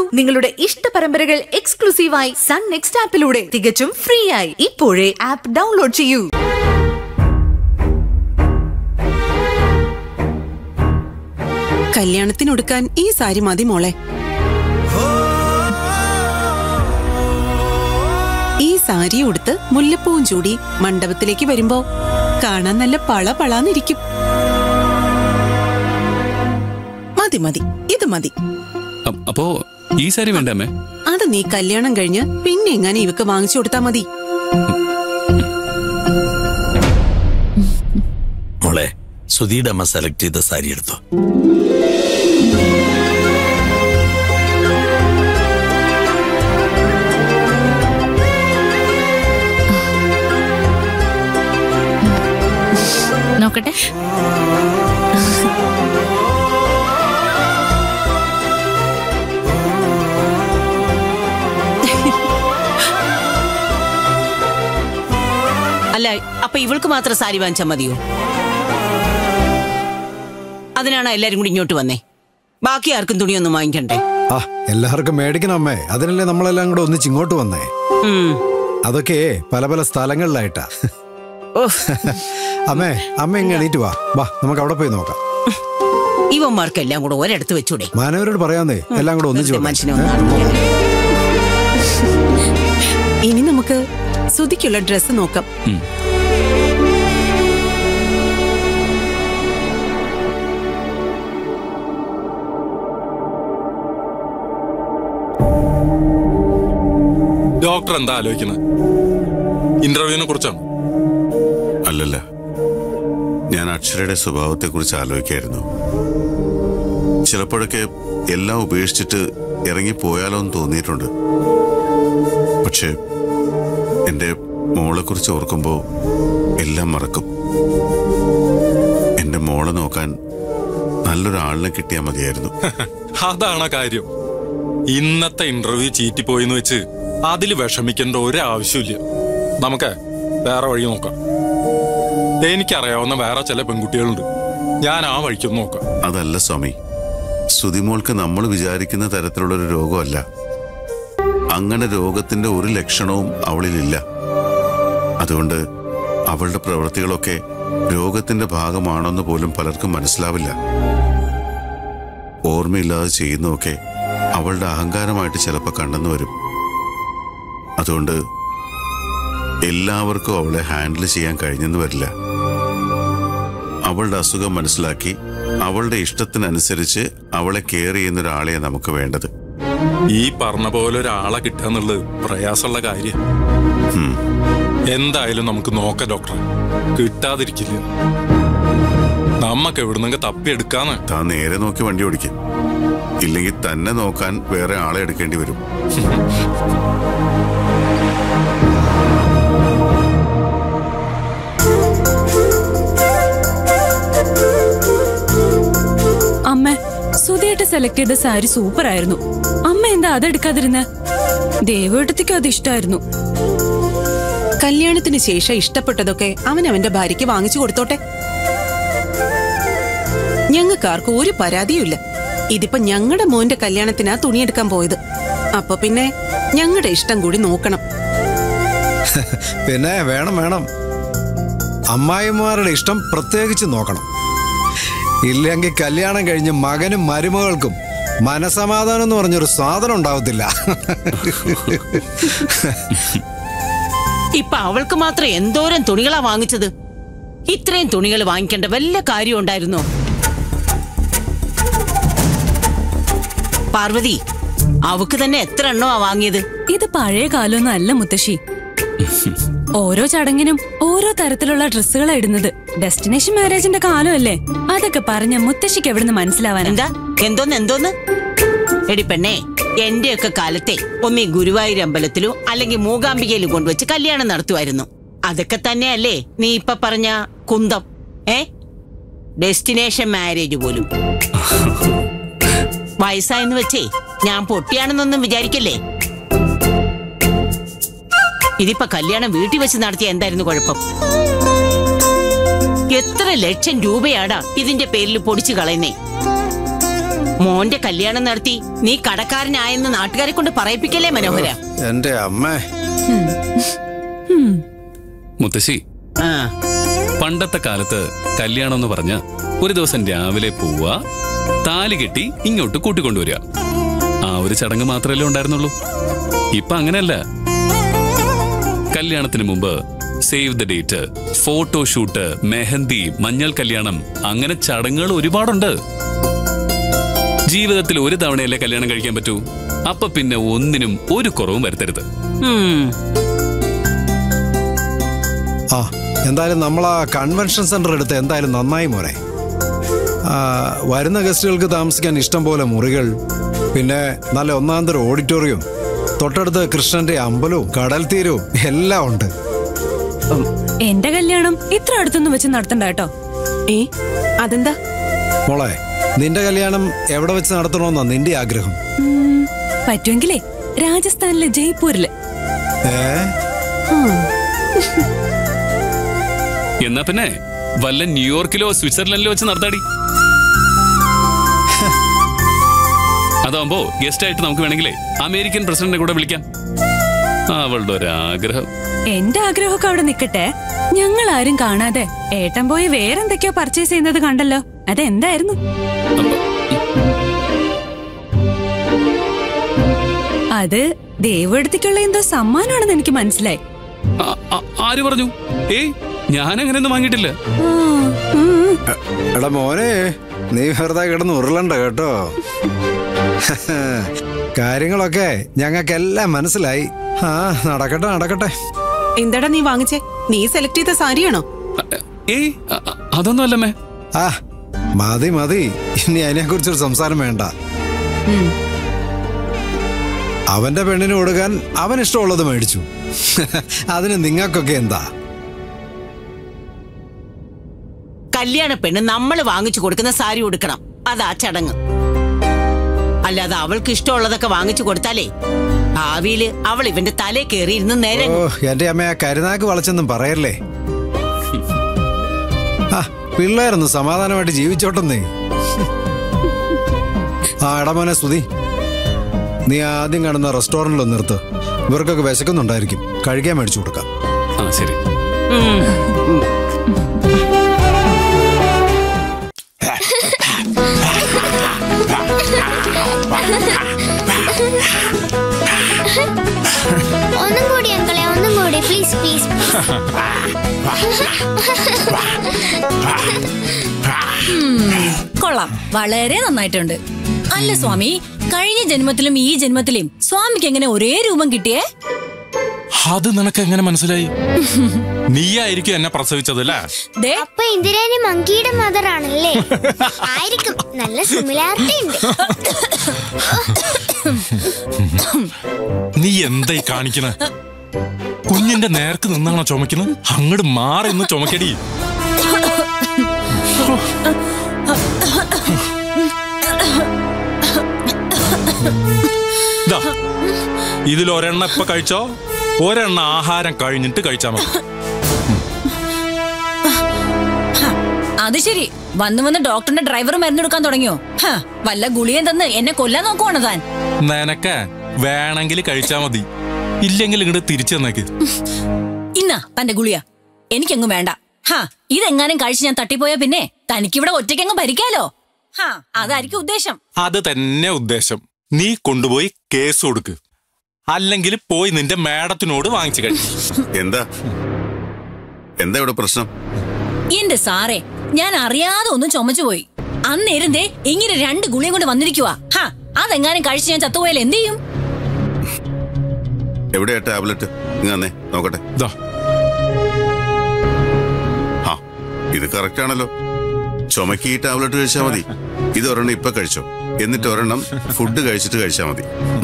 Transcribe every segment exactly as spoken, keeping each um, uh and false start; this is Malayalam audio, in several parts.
നിങ്ങളുടെ ഇഷ്ട പരമ്പരകൾ എക്സ്ക്ലൂസീവായി സൺ നെക്സ്റ്റ് ആപ്പിലൂടെ തികച്ചും ഫ്രീ ആയി. ഇപ്പോഴേ ആപ്പ് ഡൗൺലോഡ് ചെയ്യൂ. കല്യാണത്തിനൊടുക്കാൻ ഈ സാരി മതി മോളെ. ഈ സാരി ഉടുത്ത് മുല്ലപ്പൂവും ചൂടി മണ്ഡപത്തിലേക്ക് വരുമ്പോ കാണാൻ നല്ല പള പളാന്നിരിക്കും. മതി മതി, ഇത് മതി. അപ്പോ ഈ സാരി വേണ്ടേ? അത് നീ കല്യാണം കഴിഞ്ഞ് പിന്നെ എങ്ങനെ ഇവക്ക് വാങ്ങിച്ചു കൊടുത്താ മതി. മോളെ, സുധീയുടെ അമ്മ സെലക്ട് ചെയ്ത സാരി എടുത്തു. നോക്കട്ടെ. അല്ല, അപ്പൊ ഇവൾക്ക് മാത്രം സാരി വാങ്ങിച്ചാൽ മതിയോ? അതിനാണ് എല്ലാരും കൂടി ഇങ്ങോട്ട് വന്നേ. ബാക്കി ആർക്കും തുണിയൊന്നും വാങ്ങിക്കണ്ടേ? ആ, എല്ലാവർക്കും മേടിക്കണം അമ്മേ. അതിനല്ലേ നമ്മളെല്ലാം കൂടെ ഒന്നിച്ച് ഇങ്ങോട്ട് വന്നേ. അതൊക്കെ പല പല സ്ഥലങ്ങളിലായിട്ടാ. അമ്മേ, അമ്മ എങ്ങനെ എണീറ്റ് വാ. വാ, നമുക്ക് അവിടെ പോയി നോക്കാം. ഇവന്മാർക്ക് എല്ലാം കൂടെ ഒരിടത്ത് വെച്ചൂടെ? മാനവരോട് പറയാന്നേ, എല്ലാം കൂടെ ഒന്നിച്ച്. ഇനി നമുക്ക് സുധിക്കുള്ള ഡ്രസ്സ് നോക്കാം. ഡോക്ടർ എന്താ ആലോചിക്കുന്നത്? ഇന്റർവ്യൂവിനെ കുറിച്ചാണ്? അല്ലല്ല, ഞാൻ അക്ഷരയുടെ സ്വഭാവത്തെ കുറിച്ച് ആലോചിക്കായിരുന്നു. ചിലപ്പോഴൊക്കെ എല്ലാം ഉപേക്ഷിച്ചിട്ട് ഇറങ്ങിപ്പോയാലോ എന്ന് തോന്നിയിട്ടുണ്ട്. പക്ഷെ എന്റെ മോളെ കുറിച്ച് ഓർക്കുമ്പോ എല്ലാം മറക്കും. എന്റെ മോളെ നോക്കാൻ നല്ലൊരാളിനെ കിട്ടിയാൽ മതിയായിരുന്നു. അതാണ് കാര്യം. ഇന്നത്തെ ഇന്റർവ്യൂ ചീറ്റിപ്പോയിന്ന് വെച്ച് അതിൽ വിഷമിക്കേണ്ട ഒരാവശ്യമില്ല. നമുക്ക് വേറെ വഴി നോക്കാം. എനിക്കറിയാവുന്ന വേറെ ചില പെൺകുട്ടികളുണ്ട്. ഞാൻ ആ വഴിക്കൊന്ന് നോക്കാം. അതല്ല സ്വാമി, സുധിമോൾക്ക് നമ്മൾ വിചാരിക്കുന്ന തരത്തിലുള്ളൊരു രോഗമല്ല. അങ്ങനെ രോഗത്തിന്റെ ഒരു ലക്ഷണവും അവളിലില്ല. അതുകൊണ്ട് അവളുടെ പ്രവൃത്തികളൊക്കെ രോഗത്തിന്റെ ഭാഗമാണെന്ന് പോലും പലർക്കും മനസ്സിലാവില്ല. ഓർമ്മയില്ലാതെ ചെയ്യുന്നതൊക്കെ അവളുടെ അഹങ്കാരമായിട്ട് ചിലപ്പോൾ കണ്ടെന്നു വരും. അതുകൊണ്ട് എല്ലാവർക്കും അവളെ ഹാൻഡിൽ ചെയ്യാൻ കഴിഞ്ഞെന്ന് വരില്ല. അവളുടെ അസുഖം മനസ്സിലാക്കി അവളുടെ ഇഷ്ടത്തിനനുസരിച്ച് അവളെ കെയർ ചെയ്യുന്ന ഒരാളെ നമുക്ക് വേണ്ടത്. ഈ പറഞ്ഞ പോലെ ഒരാളെ കിട്ടാന്നുള്ളത് പ്രയാസമുള്ള കാര്യം. എന്തായാലും നമുക്ക് നോക്കാം ഡോക്ടറെ. കിട്ടാതിരിക്കില്ല. നമ്മക്ക് എവിടുന്നെങ്കിൽ തപ്പിയെടുക്കാന്ന്. താൻ നേരെ നോക്കി വണ്ടി ഓടിക്കും. ഇല്ലെങ്കിൽ തന്നെ നോക്കാൻ വേറെ ആളെ എടുക്കേണ്ടി വരും. അമ്മ, സുധേട്ട് സെലക്ട് ചെയ്ത സാരി സൂപ്പർ ആയിരുന്നു. അമ്മ എന്താ അതെടുക്കാതിരുന്ന? ദേവേട്ടത്തിക്കും അത് ഇഷ്ടമായിരുന്നു. കല്യാണത്തിന് ശേഷം ഇഷ്ടപ്പെട്ടതൊക്കെ അവൻ അവന്റെ ഭാര്യയ്ക്ക് വാങ്ങിച്ചു കൊടുത്തോട്ടെ. ഞങ്ങൾക്കാർക്കും ഒരു പരാതിയുമില്ല. ഇതിപ്പോ ഞങ്ങളുടെ മോന്റെ കല്യാണത്തിനാ തുണിയെടുക്കാൻ പോയത്. അപ്പൊ പിന്നെ ഞങ്ങളുടെ ഇഷ്ടം കൂടി നോക്കണം. പിന്നെ വേണം വേണം അമ്മായിമാരുടെ ഇഷ്ടം പ്രത്യേകിച്ച് നോക്കണം. ഇല്ലെങ്കിൽ കല്യാണം കഴിഞ്ഞ് മകനും മരുമകൾക്കും മനസമാധാനം എന്ന് പറഞ്ഞൊരു സാധനം ഉണ്ടാവത്തില്ല. ഇപ്പൊ അവൾക്ക് മാത്രം എന്തോരം തുണികളാ വാങ്ങിച്ചത്? ഇത്രയും തുണികൾ വാങ്ങിക്കേണ്ട വല്ല കാര്യം ഉണ്ടായിരുന്നോ? പാർവതി, അവക്ക് തന്നെ എത്ര എണ്ണമാ വാങ്ങിയത്? ഇത് പഴയ കാലമൊന്നും അല്ല മുത്തശ്ശി. ഓരോ ചടങ്ങിനും ഓരോ തരത്തിലുള്ള ഡ്രസ്സുകളാ ഇടുന്നത്. ഡെസ്റ്റിനേഷൻ മാരേജിന്റെ കാലമല്ലേ? അതൊക്കെ പറഞ്ഞ മുത്തശ്ശിക്ക് എവിടുന്ന് മനസ്സിലാവാൻ? എന്താ എന്തോന്ന് എന്തോന്ന് എടി പെണ്ണേ, എന്റെയൊക്കെ കാലത്തെ ഒന്നീ ഗുരുവായൂർ അമ്പലത്തിലോ അല്ലെങ്കിൽ മൂകാംബികയിലും കൊണ്ടുവച്ച് കല്യാണം നടത്തുമായിരുന്നു. അതൊക്കെ തന്നെയല്ലേ നീ ഇപ്പൊ പറഞ്ഞ കുന്തം? ഏ ഡെസ്റ്റിനേഷൻ മാരേജ് പോലും. വയസ്സായെന്ന് വെച്ചേ ഞാൻ പൊട്ടിയാണെന്നൊന്നും വിചാരിക്കല്ലേ. ഇതിപ്പോ കല്യാണം വീട്ടിൽ വെച്ച് നടത്തിയ എന്തായിരുന്നു കുഴപ്പം? എത്ര ലക്ഷം രൂപയാടാ ഇതിന്റെ പേരിൽ പൊടിച്ചു കളയുന്നേ. മോന്റെ കല്യാണം നടത്തി നീ കടക്കാരനായെന്ന് നാട്ടുകാരെ കൊണ്ട് പറയിപ്പിക്കല്ലേ മനോഹര. എന്റെ അമ്മ മുത്തശ്ശി, പണ്ടത്തെ കാലത്ത് കല്യാണം എന്ന് പറഞ്ഞ ഒരു ദിവസം രാവിലെ പോവാ, താലി കെട്ടി ഇങ്ങോട്ട് കൂട്ടിക്കൊണ്ടുവരിക, ആ ഒരു ചടങ്ങ് മാത്രമല്ലേ ഉണ്ടായിരുന്നുള്ളൂ. ഇപ്പൊ അങ്ങനെയല്ല. കല്യാണത്തിന് മുമ്പ് save the date, photoshoot, mehndi, മഞ്ഞൾ കല്യാണം, അങ്ങനെ ചടങ്ങുകൾ ഒരുപാടുണ്ട്. ജീവിതത്തിൽ ഒരു തവണയല്ലേ കല്യാണം കഴിക്കാൻ പറ്റൂ. അപ്പൊ പിന്നെ ഒന്നിനും ഒരു കുറവും വരുത്തരുത്. ആ എന്തായാലും നമ്മൾ ആ കൺവെൻഷൻ സെന്റർ എടുത്ത് എന്തായാലും നന്നായി മോനെ. വരുന്ന ഗസ്റ്റുകൾക്ക് താമസിക്കാൻ ഇഷ്ടം പോലെ മുറികൾ, പിന്നെ നല്ല ഒന്നാം തരം ഓഡിറ്റോറിയം, തൊട്ടടുത്ത് കൃഷ്ണന്റെ അമ്പലവും കടൽ തീരവും എല്ലാം ഉണ്ട്. എന്റെ കല്യാണം ഇത്ര അടുത്തൊന്നും വെച്ച് നടത്തണ്ട കേട്ടോ. ഏ അതെന്താ മോളെ, നിന്റെ കല്യാണം എവിടെ വെച്ച് നടത്തണമെന്നാ നിന്റെ ആഗ്രഹം? പറ്റുമെങ്കിലേ രാജസ്ഥാനിലെ ജയ്പൂരില്. എന്നാ പിന്നെ വല്ല ന്യൂയോർക്കിലോ സ്വിറ്റ്സർലൻഡിലോ വെച്ച് നടത്താടി. അതാവുമ്പോ ഗസ്റ്റ് ആയിട്ട് നമുക്ക് വേണമെങ്കിലേ അമേരിക്കൻ പ്രസിഡന്റിനെ കൂടെ വിളിക്കാം. അവളുടെ ഒരാഗ്രഹം. എന്റെ ആഗ്രഹമൊക്കെ അവിടെ നിക്കട്ടെ. ഞങ്ങൾ ആരും കാണാതെ ഏട്ടൻ പോയി വേറെന്തൊക്കെയോ പർച്ചേസ് ചെയ്യുന്നത് കണ്ടല്ലോ. അതെന്തായിരുന്നു? അത് ദേവടുത്തേക്കുള്ള എന്തോ സമ്മാനമാണെന്ന് എനിക്ക് മനസ്സിലായി. ആര് പറഞ്ഞു? ഏയ്, ഞാൻ അങ്ങനെയൊന്നും വാങ്ങിയിട്ടില്ല. എടാ മോനെ, നീ വെറുതെ കിടന്ന് ഉരുളണ്ട കേട്ടോ. കാര്യങ്ങളൊക്കെ ഞങ്ങൾക്കെല്ലാം മനസ്സിലായി. ആ നടക്കട്ടെ നടക്കട്ടെ. എന്താടാ നീ വാങ്ങിച്ചേ? നീ സെലക്ട് ചെയ്ത സാരിയാണോ? ഏയ് അതൊന്നും അല്ലമ്മേ. ആ മതി മതി, ഇനി അതിനെ കുറിച്ചൊരു സംസാരം വേണ്ട. അവന്റെ പെണ്ണിന് കൊടുക്കാൻ അവൻ ഇഷ്ടമുള്ളത് മേടിച്ചു. അതിന് നിങ്ങൾക്കൊക്കെ എന്താ? കല്യാണ പെണ്ണ് നമ്മൾ വാങ്ങിച്ചു കൊടുക്കുന്ന സാരി ഉടുക്കണം, അതാ ചടങ്ങ്. അല്ലാതെ അവൾക്ക് ഇഷ്ടമുള്ളതൊക്കെ വാങ്ങിച്ചു കൊടുത്താലേ ഭാവിയില് അവൾ ഇവന്റെ തലേ കയറി ഇരുന്ന് നേരെ. ഓ എന്റെ അമ്മ, ആ കരുനാക്ക് വളച്ചൊന്നും പറയല്ലേ. ആ പിള്ളേരൊന്ന് സമാധാനമായിട്ട് ജീവിച്ചോട്ടെന്നേ. ആ എടമോനെ സ്തുതി, നീ ആദ്യം കാണുന്ന റെസ്റ്റോറന്റിൽ ഒന്ന് നിർത്ത്. ഇവർക്കൊക്കെ വിശക്കുന്നുണ്ടായിരിക്കും, കഴിക്കാൻ മേടിച്ചു കൊടുക്കാം. ആ ശരി. ഒന്നും കൂടി അങ്കളെ, ഒന്നും കൂടി പ്ലീസ് പ്ലീസ്. കൊള്ളാം, വളരെ നന്നായിട്ടുണ്ട്. അല്ല സ്വാമി, കഴിഞ്ഞ ജന്മത്തിലും ഈ ജന്മത്തിലും സ്വാമിക്ക് എങ്ങനെ ഒരേ രൂപം കിട്ടിയേ? അത് നിനക്ക് എങ്ങനെ മനസ്സിലായി? നീയായിരിക്കും എന്നെ പ്രസവിച്ചതല്ലേ? അപ്പൊ ഇന്ദിരേനെ മങ്കിയുടെ മദർ ആണല്ലേ? ആയിരിക്കും, നല്ല സിമിലാരിറ്റി ഉണ്ട്. നീ എന്തായി കാണിക്കണ? കുഞ്ഞിന്റെ നേർക്ക് നിന്നാണോ ചുമക്കുന്നത്? അങ്ങോട്ട് മാറി നിന്ന് ചുമക്കടി. ഇതിലൊരെണ്ണ ഇപ്പൊ കഴിച്ചോ, ഒരെണ്ണ ആഹാരം കഴിഞ്ഞിട്ട് കഴിച്ചാ മതി. അത് ശരി, വന്ന് വന്ന് ഡോക്ടറിന്റെ ഡ്രൈവർ മരുന്നെടുക്കാൻ തുടങ്ങിയോ? വല്ല ഗുളിയും തന്ന് എന്നെ കൊല്ലാൻ നോക്കുവാണ് താൻ. നിനക്ക് വേണമെങ്കിൽ കഴിച്ചാ മതി, ഇല്ലെങ്കിൽ ഇങ്ങോട്ട് തിരിച്ചു തന്നേക്ക്. ഇന്നാ തന്റെ ഗുളിയ, എനിക്കെങ്ങും വേണ്ട. ഹാ ഇതെങ്ങാനും കഴിച്ച് ഞാൻ തട്ടിപ്പോയാ പിന്നെ തനിക്കിവിടെ ഒറ്റയ്ക്കങ്ങ് ഭരിക്കാലോ. ഹാ അതായിരിക്കും ഉദ്ദേശം. അത് തന്നെ ഉദ്ദേശം. നീ കൊണ്ടുപോയി കേസ് കൊടുക്ക്, അല്ലെങ്കിൽ പോയി നിന്റെ മേഡത്തിനോട് വാങ്ങിച്ചു കഴിക്കും. എന്താ എന്താ ഇവിടെ പ്രശ്നം? എന്റെ സാറേ, ഞാൻ അറിയാതെ ഒന്നും ചുമച്ചു പോയി. അന്നേരന്തേ ഇങ്ങനെ രണ്ട് ഗുളിയും കൊണ്ട് വന്നിരിക്കുവാ. ഹാ അതെങ്ങാനും കഴിച്ച് ഞാൻ ചത്തുപോയാൽ എന്ത് ചെയ്യും? എവിടെയാ ടാബ്ലറ്റ്? ഇങ്ങനെ നോക്കട്ടെ. ആ ഇത് കറക്റ്റ് ആണല്ലോ. ചുമക്ക് ഈ ടാബ്ലറ്റ് കഴിച്ചാൽ മതി. ഇത് ഒരെണ്ണം ഇപ്പൊ കഴിച്ചോ, എന്നിട്ട് ഒരെണ്ണം ഫുഡ് കഴിച്ചിട്ട് കഴിച്ചാൽ മതി.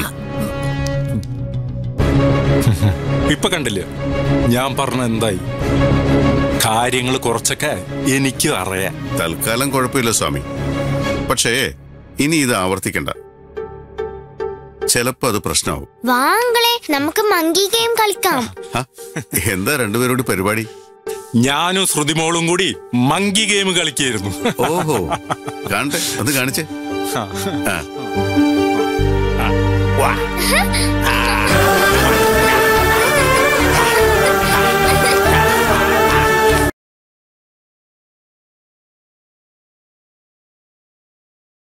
ഇപ്പൊ കണ്ടില്ലേ ഞാൻ പറഞ്ഞ എന്തായി? കാര്യങ്ങൾ കുറച്ചൊക്കെ എനിക്ക് അറിയാം. തൽക്കാലം കുഴപ്പമില്ല സ്വാമി, പക്ഷേ ഇനി ഇത് ആവർത്തിക്കണ്ട. ചിലപ്പോ അത് പ്രശ്നമാവും. വാങ്ങളെ, നമുക്ക് മങ്കി ഗെയിം കളിക്കാം. എന്താ രണ്ടുപേരോട് പരിപാടി? ഞാനും ശ്രുതിമോളും കൂടി മങ്കി ഗെയിം കളിക്കായിരുന്നു. ഓഹോ, കാണട്ടെ, അത് കാണിച്ചേ.